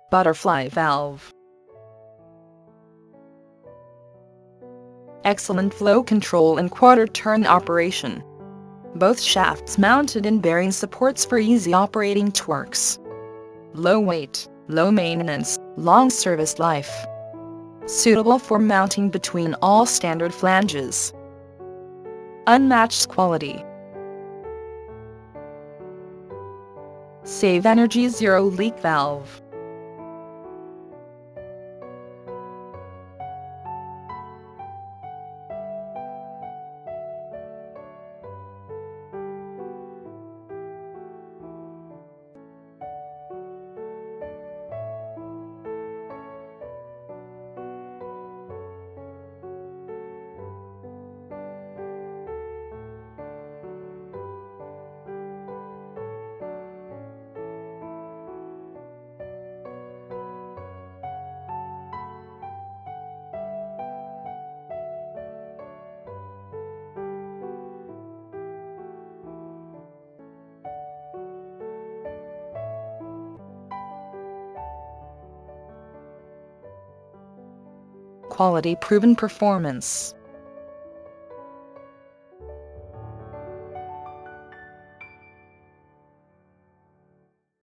Butterfly valve. Excellent flow control and quarter-turn operation. Both shafts mounted in bearing supports for easy operating torques. Low weight, low maintenance, long service life. Suitable for mounting between all standard flanges. Unmatched quality. Save energy, zero leak valve. Quality proven performance.